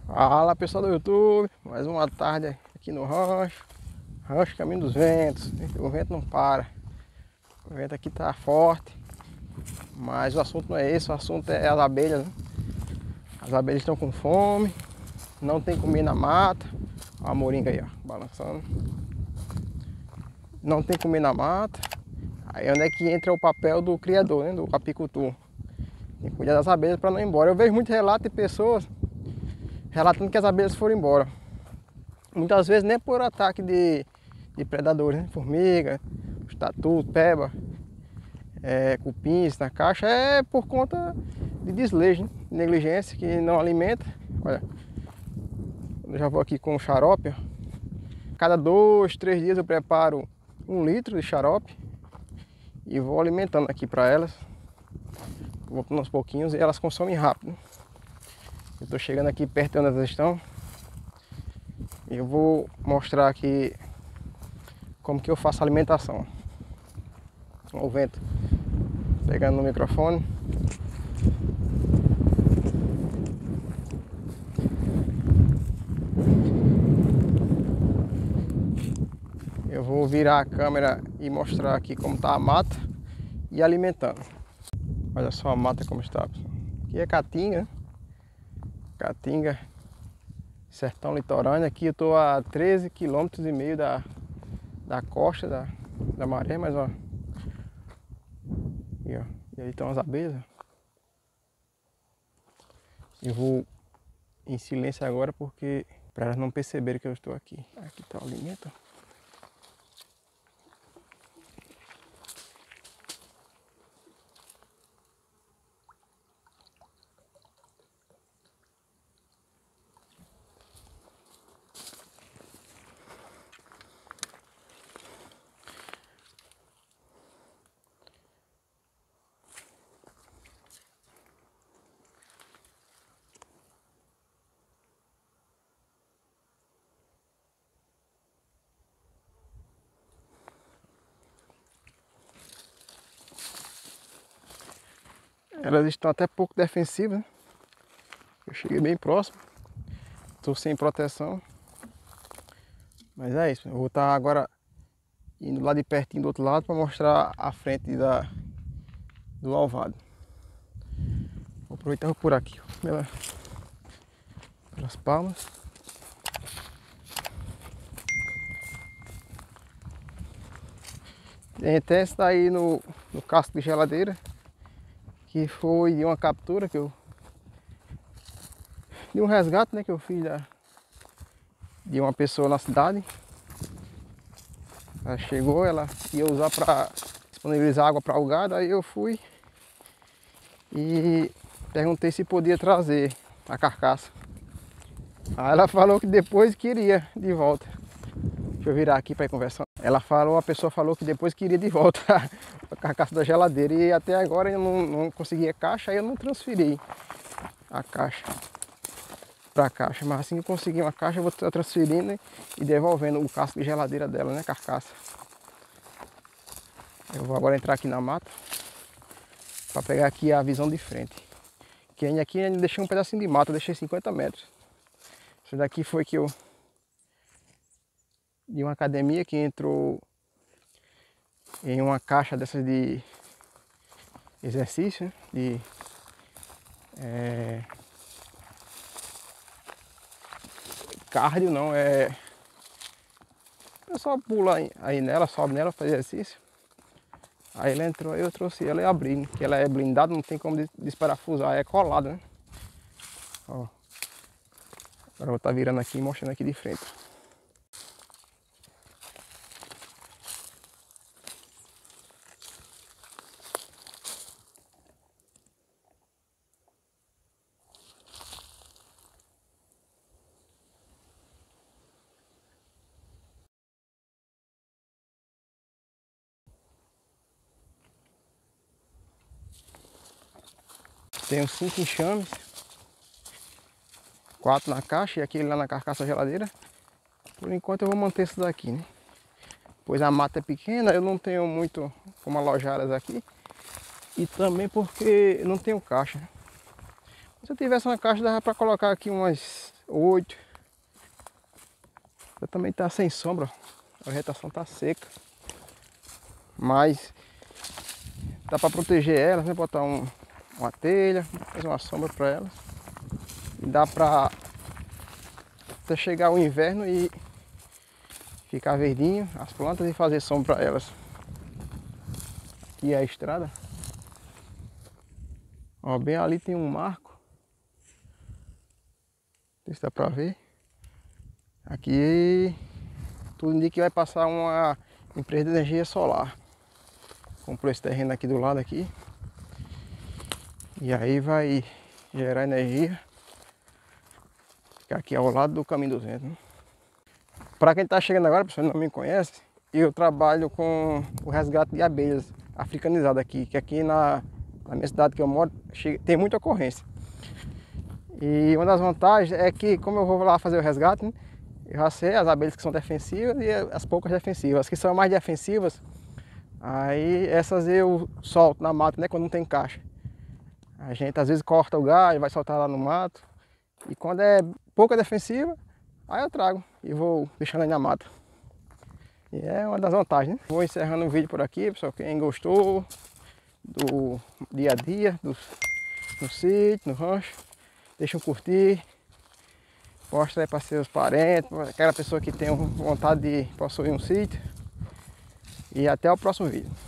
Fala pessoal do YouTube, mais uma tarde aqui no Rancho Caminho dos Ventos. O vento não para, o vento aqui tá forte, mas o assunto não é esse, o assunto é as abelhas, né? As abelhas estão com fome, não tem comida na mata. Olha a moringa aí, ó, balançando. Não tem comida na mata. Aí onde é que entra o papel do criador, né? Do apicultor. Tem que cuidar das abelhas para não ir embora. Eu vejo muito relato de pessoas relatando que as abelhas foram embora. Muitas vezes nem por ataque de predadores, né? Formiga, tatu, peba, cupins na caixa, é por conta de desleixo, né? Negligência, que não alimenta. Olha, eu já vou aqui com o xarope, ó. Cada 2, 3 dias eu preparo 1 litro de xarope e vou alimentando aqui para elas. Vou aos pouquinhos e elas consomem rápido. Eu estou chegando aqui perto de onde elas estão. E eu vou mostrar aqui como que eu faço a alimentação. Olha o vento pegando no microfone. Eu vou virar a câmera e mostrar aqui como está a mata e alimentando. Olha só a mata como está. Aqui é Caatinga, né? Caatinga, sertão litorâneo. Aqui eu estou a 13,5 km da costa da maré, mas ó. E, ó, e aí estão as abelhas. Eu vou em silêncio agora porque para elas não perceberem que eu estou aqui. Aqui está o alimento. Elas estão até pouco defensivas, né? Eu cheguei bem próximo. Estou sem proteção. Mas é isso. Eu vou estar agora indo lá de pertinho do outro lado para mostrar a frente do alvado. Vou aproveitar por aqui, ó, pelas palmas. Tem até esse daí no casco de geladeira, que foi de uma captura de um resgate, né, que eu fiz de uma pessoa na cidade. Ela chegou, ela ia usar para disponibilizar água para o gado, aí eu fui e perguntei se podia trazer a carcaça. Aí ela falou que depois queria de volta. Deixa eu virar aqui para ir conversando. A pessoa falou que depois queria de volta a carcaça da geladeira e até agora eu não consegui a caixa, aí eu não transferi a caixa para a caixa. Mas assim que eu conseguir uma caixa, eu vou estar transferindo e devolvendo o casco de geladeira dela, né, carcaça. Eu vou agora entrar aqui na mata para pegar aqui a visão de frente. Que aqui eu deixei um pedacinho de mata, eu deixei 50 metros. Esse daqui foi que eu de uma academia que entrou em uma caixa dessas de exercício, de cardio, não, o pessoal pula aí nela, sobe nela, faz exercício. Aí ela entrou, aí eu trouxe ela e abri, né? Que ela é blindada, não tem como desparafusar, é colada, né? Ó. Agora eu vou estar virando aqui e mostrando aqui de frente. Tenho 5 enxames, 4 na caixa e aquele lá na carcaça geladeira. Por enquanto eu vou manter isso daqui, né? Pois a mata é pequena, eu não tenho muito como alojar elas aqui. E também porque eu não tenho caixa. Se eu tivesse uma caixa, dava para colocar aqui umas 8. Já também tá sem sombra, a vegetação tá seca. Mas dá para proteger elas, né? Botar uma telha, fazer uma sombra para elas. E dá para até chegar o inverno e ficar verdinho as plantas e fazer sombra para elas. Aqui é a estrada. Ó, bem ali tem um marco. Não sei se dá para ver. Aqui tudo indica que vai passar uma empresa de energia solar. Comprou esse terreno aqui do lado aqui. E aí vai gerar energia. Ficar aqui ao lado do caminho 200. Né? Para quem está chegando agora, pessoal, não me conhece, eu trabalho com o resgate de abelhas africanizadas aqui. Que aqui na minha cidade que eu moro tem muita ocorrência. E uma das vantagens é que, como eu vou lá fazer o resgate, né, eu já sei as abelhas que são defensivas e as poucas defensivas. As que são mais defensivas, aí essas eu solto na mata, né, quando não tem caixa. A gente às vezes corta o galho, vai soltar lá no mato. E quando é pouca defensiva, aí eu trago e vou deixando aí na mata. E é uma das vantagens, né? Vou encerrando o vídeo por aqui, pessoal. Quem gostou do dia a dia, no sítio, no rancho, deixa um curtir. Mostra aí para seus parentes, para aquela pessoa que tem vontade de possuir um sítio. E até o próximo vídeo.